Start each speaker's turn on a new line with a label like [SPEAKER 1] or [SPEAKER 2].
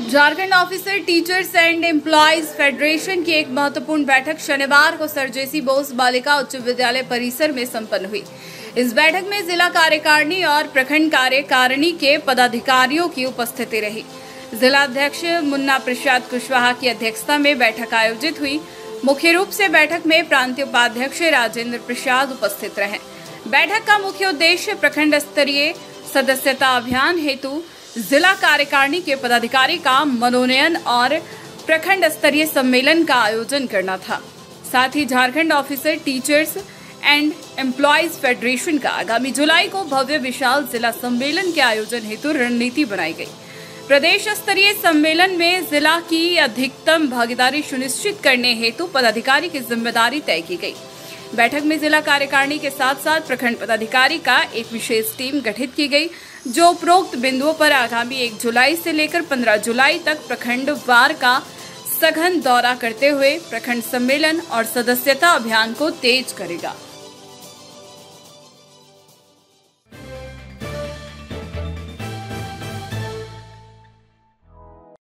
[SPEAKER 1] Jharkhand officer teachers and employees federation की एक महत्वपूर्ण बैठक शनिवार को सर जेसी बोस बालिका उच्च विद्यालय परिसर में संपन्न हुई। इस बैठक में जिला कार्यकारिणी और प्रखंड कार्यकारिणी के पदाधिकारियों की उपस्थिति रही। जिला अध्यक्ष मुन्ना प्रसाद कुशवाहा की अध्यक्षता में बैठक आयोजित हुई। मुख्य रूप से बैठक में प्रांतीय उपाध्यक्ष राजेंद्र प्रसाद उपस्थित रहे। बैठक का मुख्य उद्देश्य प्रखंड स्तरीय सदस्यता अभियान हेतु जिला कार्यकारिणी के पदाधिकारी का मनोनयन और प्रखंड स्तरीय सम्मेलन का आयोजन करना था। साथ ही Jharkhand officer teachers and employees federation का आगामी जुलाई को भव्य विशाल जिला सम्मेलन के आयोजन हेतु रणनीति बनाई गई। प्रदेश स्तरीय सम्मेलन में जिला की अधिकतम भागीदारी सुनिश्चित करने हेतु पदाधिकारी की जिम्मेदारी तय की गई। बैठक में जिला कार्यकारिणी के साथ साथ प्रखंड पदाधिकारी का एक विशेष टीम गठित की गई, जो उपरोक्त बिंदुओं पर आगामी 1 जुलाई से लेकर 15 जुलाई तक प्रखंड वार का सघन दौरा करते हुए प्रखंड सम्मेलन और सदस्यता अभियान को तेज करेगा।